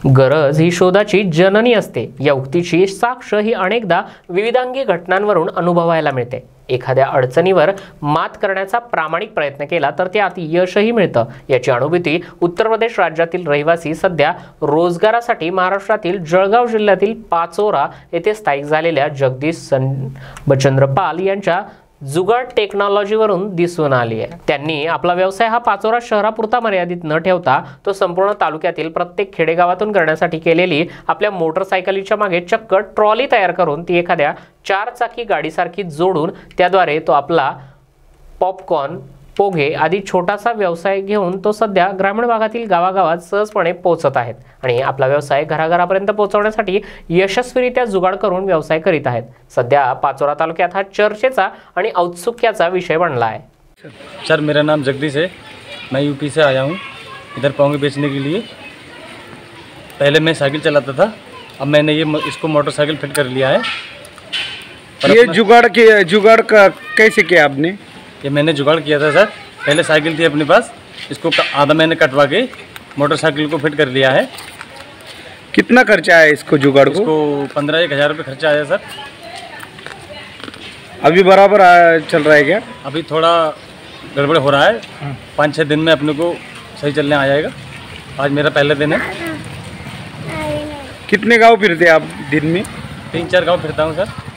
गरज ही शोधाची जननी असते या उक्तीची साक्ष ही अनेकदा विविधांगी घटनांवरून अनुभवायला मिळते। एखाद्या अडचणीवर मात करण्याचा प्रामाणिक प्रयत्न केला तर त्यात यशही मिळतं। याची अनुभूती उत्तर प्रदेश राज्यातील रहिवासी सध्या रोजगारासाठी महाराष्ट्रातील जळगाव जिल्ह्यातील पाचोरा येथे स्थायिक झालेल्या जगदीश बचंद्र पाल यांच्या जुगाड टेक्नॉलॉजीवरून दिसून आली आहे। त्यांनी आपला व्यवसाय हा पाचोरा शहरापुरता मर्यादित न ठेवता तो संपूर्ण तालुक्यातील प्रत्येक खेडेगावातून करण्यासाठी केलेली आपल्या मोटरसायकलीच्या मागे चक्क ट्रॉली तयार करून ती एखाद्या 4 चाकी गाडीसारखी जोडून त्याद्वारे तो आपला पॉपकॉर्न, पोहे आदी छोटासा व्यवसाय घेऊन तो सध्या ग्रामीण भागातील गावागावात सहजपणे पोहोचत आहेत आणि आपला व्यवसाय घराघरापर्यंत पोहोचवण्यासाठी यशस्वीरित्या जुगाड करून व्यवसाय करीत आहेत। सध्या पाचोरा तालुक्यात हा चर्चेचा आणि औत्सुक्याचा विषय बनला है। सर, मेरा नाम जगदीश है। मैं यूपी से आया हूँ इधर पोंगे बेचने के लिए। पहले मैं साइकिल चलाता था, अब मैंने इसको मोटरसाइकिल फिट कर लिया है। ये जुगाड़ का कैसे किया आपने? ये मैंने जुगाड़ किया था सर। पहले साइकिल थी अपने पास, इसको आधा मैंने कटवा के मोटरसाइकिल को फिट कर लिया है। कितना खर्चा आया इसको जुगाड़ को? इसको 15-1 हज़ार रुपये खर्चा आया सर। अभी बराबर चल रहा है क्या? अभी थोड़ा गड़बड़ हो रहा है। 5-6 दिन में अपने को सही चलने आ जाएगा। आज मेरा पहला दिन है। कितने गांव फिरते आप दिन में? 3-4 गांव फिरता हूँ सर।